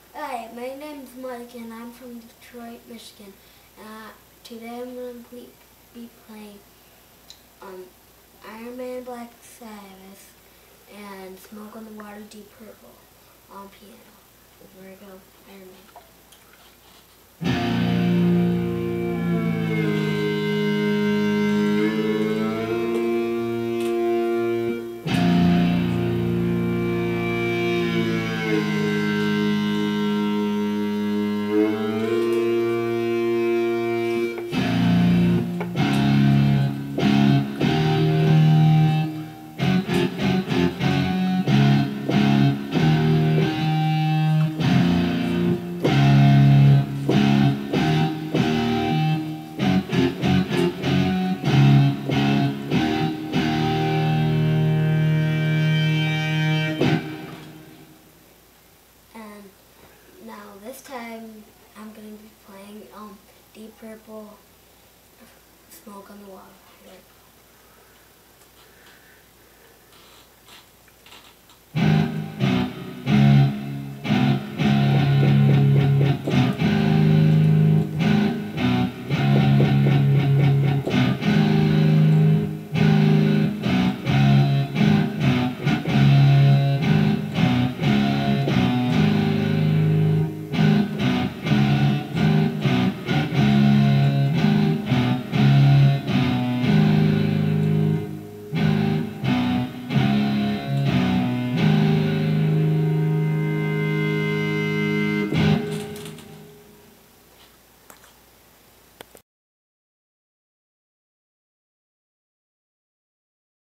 Hi, my name's Mike and I'm from Detroit, Michigan. Today I'm going to be playing Iron Man Black Sabbath and Smoke on the Water Deep Purple on piano. Here we go, Iron Man. And now this time I'm going to be playing Deep Purple, Smoke on the Water.